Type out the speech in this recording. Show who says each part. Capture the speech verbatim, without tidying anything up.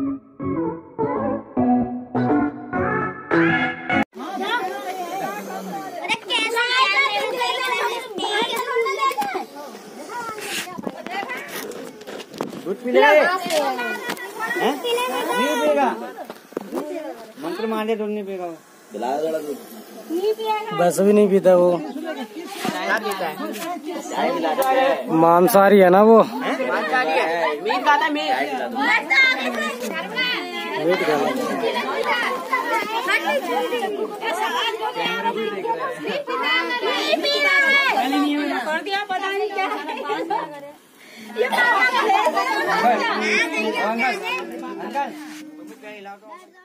Speaker 1: दूध पी ले। हैं? नहीं पिएगा। मंत्र मारे दूध नहीं पिएगा।
Speaker 2: बस भी नहीं पीता वो। मांसाहारी है ना वो।
Speaker 1: मांसाहारी है। मीट खाता है मीट।
Speaker 2: मीट खाता
Speaker 1: अंकल अंकल